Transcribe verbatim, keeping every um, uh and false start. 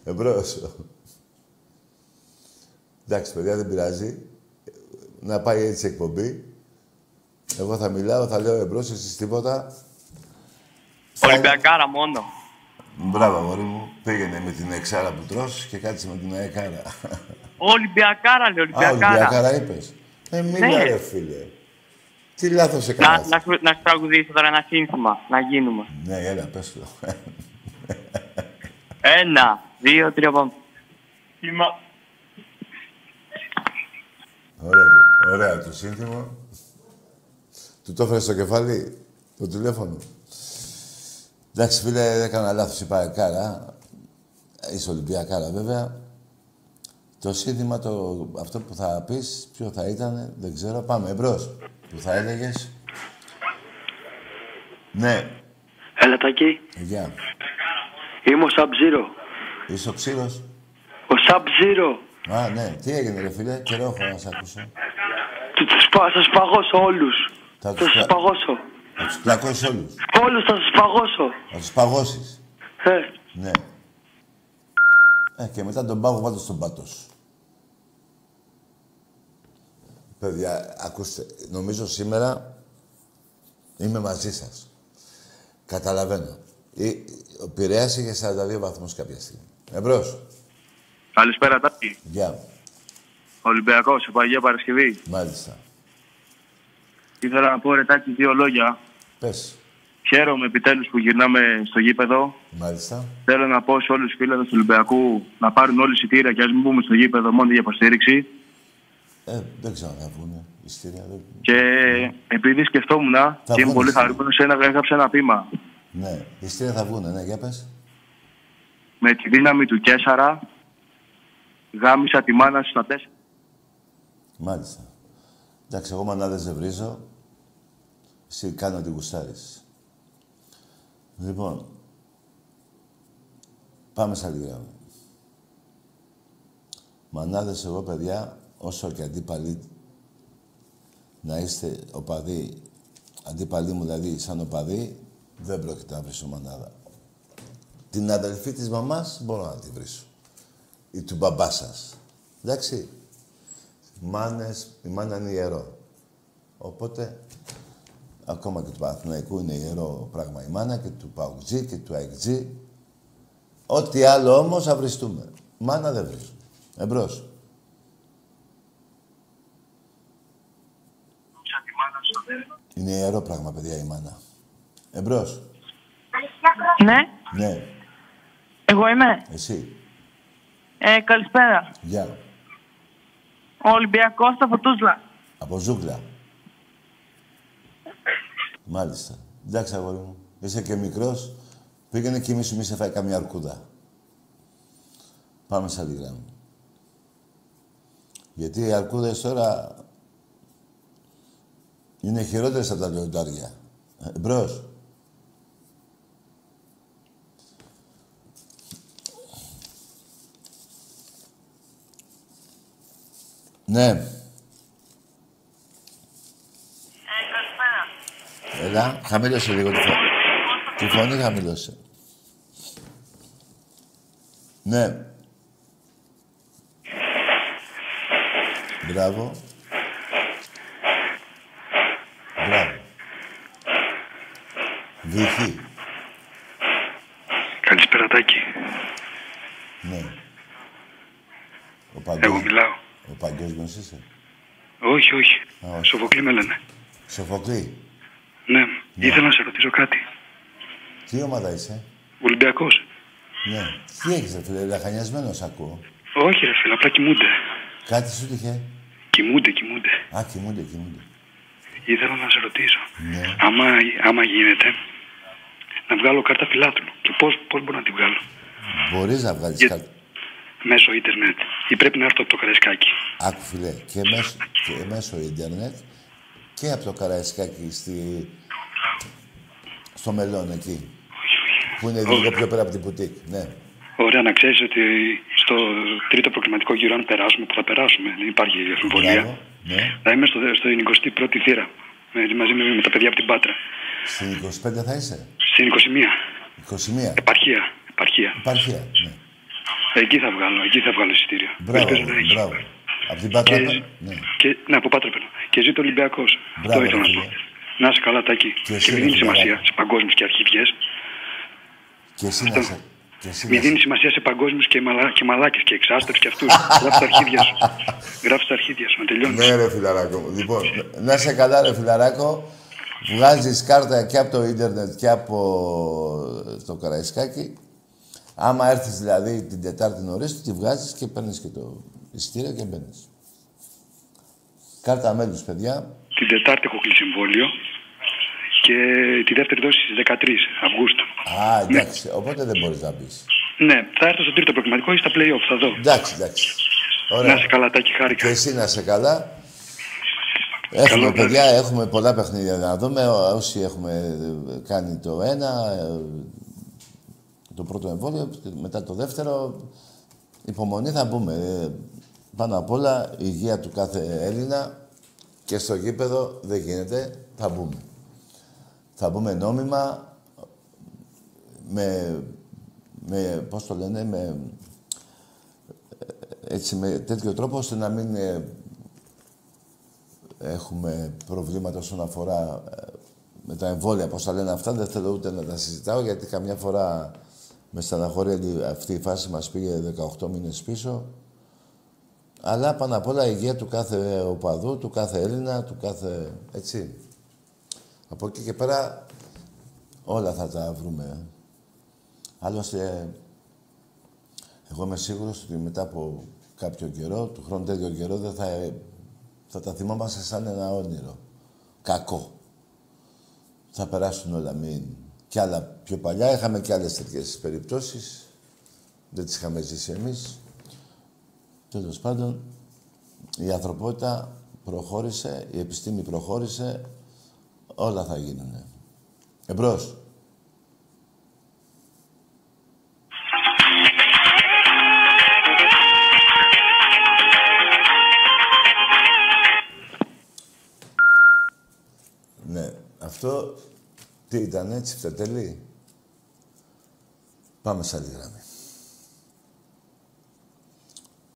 Εμπρός. Εντάξει, παιδιά, δεν πειράζει. Να πάει έτσι η εκπομπή. Εγώ θα μιλάω, θα λέω εμπρός, εσείς τίποτα. Ολυμπιακάρα μόνο. Μπράβο, μωρή μου. Πήγαινε με την εξάρα που τρως και κάτσε με την αεκάρα. Ολυμπιακάρα, λέει, Ολυμπιακάρα. Α, Ολυμπιακάρα είπες. Ε, μίλα, Ναι. ρε φίλε. Τι λάθος Να, έκανας. να, σου- να σου τραγουδήσω τώρα ένα σύνθημα, να γίνουμε. Ναι, έλα, πες το. Ένα, δύο, τρία, πάμε. Είμα... Ωραία, ωραία το σύνθημα. Του το έφερε στο κεφάλι, το τηλέφωνο. Εντάξει, φίλε, έκανα λάθος, είπα εκάρα. Είσαι Ολυμπιακάρα, βέβαια. Το σύνθημα, το, αυτό που θα πεις, ποιο θα ήταν, δεν ξέρω. Πάμε, εμπρός. Που θα έλεγες. Ναι. Έλα, Τάκη. Γεια. Είμαι ο Sub-Zero. Είσαι ο ξύλος. Ο Sub-Zero. Α, ναι. Τι έγινε, ρε φίλε. Καιρό έχω να σ' ακούσω. Θα σας παγώσω όλους. Θα Θα τους, σας πλα... παγώσω. θα τους πλακώσεις όλους. Όλους θα σας παγώσω. Θα τους παγώσεις. Ε, Ναι. Ε, και μετά τον πάγω πάντως στον πάτο σου. Παιδιά, ακούστε, νομίζω σήμερα είμαι μαζί σας. Καταλαβαίνω. Η- Ο Πειραιάς είχε σαράντα δύο βαθμούς κάποια στιγμή. Εμπρός. Καλησπέρα, Τάκη. Γεια. Ολυμπιακός, από Αγία Παρασκευή. Μάλιστα. Ήθελα να πω, ρε Τάκη, δύο λόγια. Πες. Χαίρομαι επιτέλους που γυρνάμε στο γήπεδο. Μάλιστα. Θέλω να πω σε όλους τους φίλους του Ολυμπιακού να πάρουν όλοι εισιτήρια και ας μην μπούμε στο γήπεδο μόνο για υποστήριξη. Ε, δεν ξέρω αν θα βγουνε. Ιστήρια δεν... Και επειδή σκεφτόμουν και είμαι βγουν πολύ ειστήρια. χαρούμενος, ένα- έγραψα ένα ποίημα. Ναι. Ιστήρια θα βγουνε, ναι. Για πες. Με τη δύναμη του Κέσσαρα γάμισα τη μάνα σου στα τέσσερα. Μάλιστα. Εντάξει, εγώ μανάδες δεν βρίζω. Εσύ κάνω τι γουστάρεις. Λοιπόν, πάμε σε άλλη γράμμα. Μανάδες εγώ, παιδιά, όσο και αντίπαλοι να είστε οπαδοί, αντίπαλοι μου δηλαδή σαν οπαδοί, δεν πρόκειται να βρίσω μανάδα. Την αδελφή της μαμάς μπορώ να τη βρίσω. Ή του μπαμπά σας. Εντάξει. Μάνες, η μάνα είναι ιερό. Οπότε, ακόμα και του Παναθηναϊκού είναι ιερό πράγμα η μάνα και του Παουτζή και του Αεκτζή. Ό,τι άλλο όμως θα βριστούμε. Μάνα δεν βρίζω. Εμπρός. Είναι ιερό πράγμα, παιδιά, η μάνα. Εμπρός. Ναι, Ναι, εγώ είμαι. εσύ. Ε, καλησπέρα. Γεια. Ο Ολυμπιακός στα Φωτούσλα. Από ζούγκλα. Μάλιστα. Εντάξει, αγόρι μου. Είσαι και μικρός. Πήγαινε κοιμήσου, μη σε φάει καμιά αρκούδα. Πάμε σε άλλη γράμμα. Γιατί οι αρκούδες τώρα είναι χειρότερες από τα λιοντάρια. Ε, μπρος. Ναι. Ε, καλησπέρα. Έλα, χαμήλωσε λίγο τη φωνή. Τη φωνή χαμήλωσε. Ναι. Μπράβο. Μπράβο. Βυθί. Καλησπέρα, Τάκη. Ναι. Ο Εγώ παγκόσμιος. μιλάω. Ο παγκόσμιος είσαι. Όχι, όχι. Α, όχι. Σοφοκλή με λένε. Σοφοκλή. Ναι. Ήθελα να σε ρωτήσω κάτι. Τι ομάδα είσαι. Ολυμπιακός. Ναι. Τι έχεις, ρε φίλε, λαχανιασμένος ακούω. Όχι, ρε φίλε, απλά κοιμούνται. Κάτι σου τύχε. Κοιμούνται, κοιμούνται. Α, κοιμούνται, κοιμούνται. Ήθελα να σε ρωτήσω. Ναι. Άμα, άμα γίνεται, να βγάλω κάρτα φιλάθλου. Και πώς, πώς μπορώ να τη βγάλω. Μπορείς να βγάλεις Για- κάτι. Μέσω ίντερνετ. Ή πρέπει να έρθω από το Καραϊσκάκι. Άκου, φίλε, και μέσω, και μέσω ίντερνετ και από το Καραϊσκάκι στη... στο Μελών εκεί. Που είναι λίγο πιο πέρα από την πουτίκ. Ναι. Ωραία, να ξέρεις ότι στο τρίτο προκριματικό γύρο, αν περάσουμε, που θα περάσουμε, δεν υπάρχει αμφιβολία. Μπράβο. Ναι. Θα είμαι στο, στο εικοστή πρώτη θύρα. Με- μαζί με, με τα παιδιά από την Πάτρα. Στην είκοσι πέντε θα είσαι. Στην είκοσι μία. είκοσι μία. Επαρχία. Επαρχία. Επαρχία. Ναι. Εκεί θα βγάλω, εκεί θα βγάλω εισιτήριο. Μπράβο, μπράβο. Από την Πάτρα, και, ναι. Και, ναι, από Πάτρα παίρνω. Και ζήτω Ολυμπιακός. Αυτό ήθελα να σου πω. Να είσαι καλά, Τάκη. Και, και μην δίνει σημασία σε παγκόσμιους και αρχιδιές. Και εσύ να σε... Μην δίνει σημασία σε παγκόσμιους και, μαλα... και μαλάκες και εξάστερους και αυτούς. Γράφει τα αρχίδια σου. Γράφει τα αρχίδια σου, να τελειώνεις. Ναι, ρε φιλαράκο. Λοιπόν, να είσαι καλά, ρε φιλαράκο. Βγάζεις κάρτα και από το ίντερνετ και από το Καραϊσκάκι. Άμα έρθεις δηλαδή την Τετάρτη νωρίς, τη βγάζεις και παίρνεις και το εισιτήριο και μπαίνεις. Κάρτα μέλους, παιδιά. Την Τετάρτη έχω κλείσει εμβόλιο και τη δεύτερη δόση στις δεκατρείς Αυγούστου. Α, εντάξει. Ναι. Οπότε δεν μπορείς να μπεις. Ναι, θα έρθω στο τρίτο προκριματικό ή στα play-off, θα δω. Εντάξει, εντάξει. Ωραία. Να είσαι καλά, Τάκη, χάρηκα. Και εσύ να είσαι καλά. Έχουμε, καλό, παιδιά, ναι. Έχουμε πολλά παιχνίδια να δούμε. Όσοι έχουμε κάνει το ένα, το πρώτο εμβόλιο, μετά το δεύτερο, υπομονή θα μπούμε. Πάνω απ' όλα, η υγεία του κάθε Έλληνα και στο γήπεδο δεν γίνεται, θα μπούμε. Θα μπούμε νόμιμα, με, με πώς το λένε, με, έτσι, με τέτοιο τρόπο, ώστε να μην ε, έχουμε προβλήματα όσον αφορά ε, με τα εμβόλια, πώς τα λένε αυτά. Δεν θέλω ούτε να τα συζητάω, γιατί καμιά φορά με στεναχώρια αυτή η φάση μας πήγε δεκαοκτώ μήνες πίσω. Αλλά πάνω απ' όλα η υγεία του κάθε οπαδού, του κάθε Έλληνα, του κάθε... έτσι. Από εκεί και πέρα όλα θα τα βρούμε. Άλλωστε, εγώ είμαι σίγουρος ότι μετά από κάποιο καιρό, του χρόνου τέτοιο καιρό, δεν θα, θα τα θυμόμαστε σαν ένα όνειρο. Κακό. Θα περάσουν όλα, μην... Κι άλλα πιο παλιά, είχαμε κι άλλες τέτοιες περιπτώσεις. Δεν τις είχαμε ζήσει εμείς. Τέλος πάντων, η ανθρωπότητα προχώρησε, η επιστήμη προχώρησε, όλα θα γίνουνε. Εμπρός. Ναι, αυτό τι ήτανε, τσιφτετέλη. Πάμε σε άλλη γραμμή.